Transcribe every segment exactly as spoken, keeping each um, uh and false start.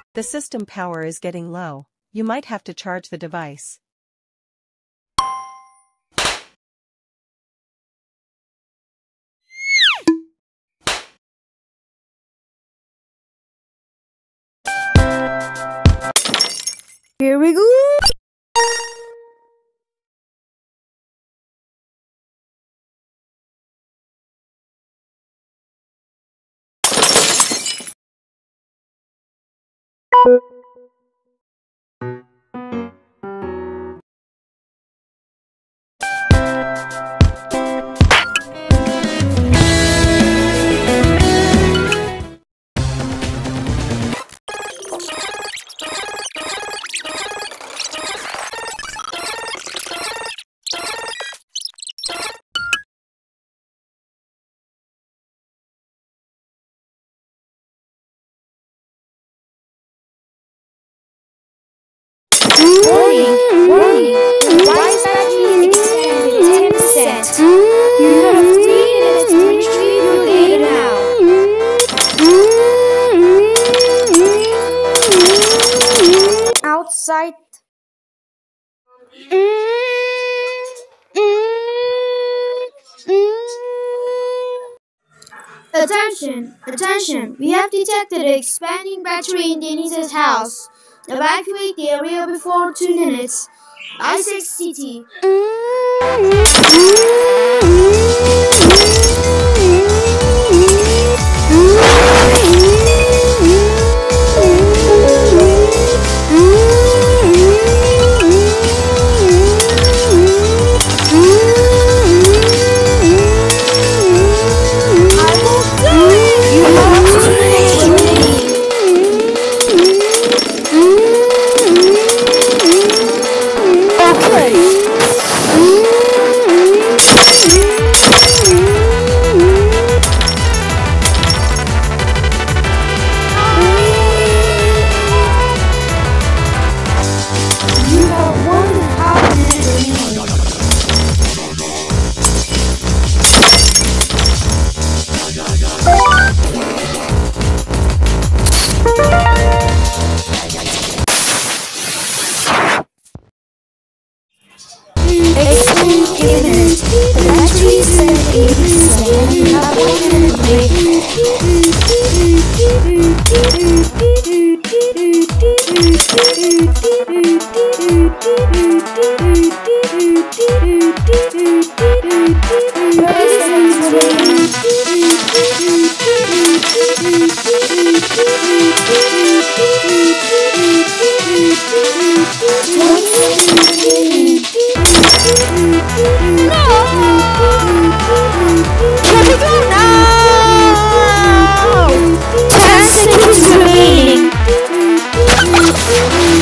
The system power is getting low. You might have to charge the device. Here we go! Warning! Warning! Device battery extended ten percent. You have three minutes to retrieve your data now. Outside. Attention! Attention! We have detected an expanding battery in Deniz's house. Evacuate the area before two minutes. I six City.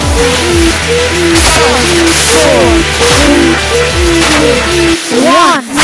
One.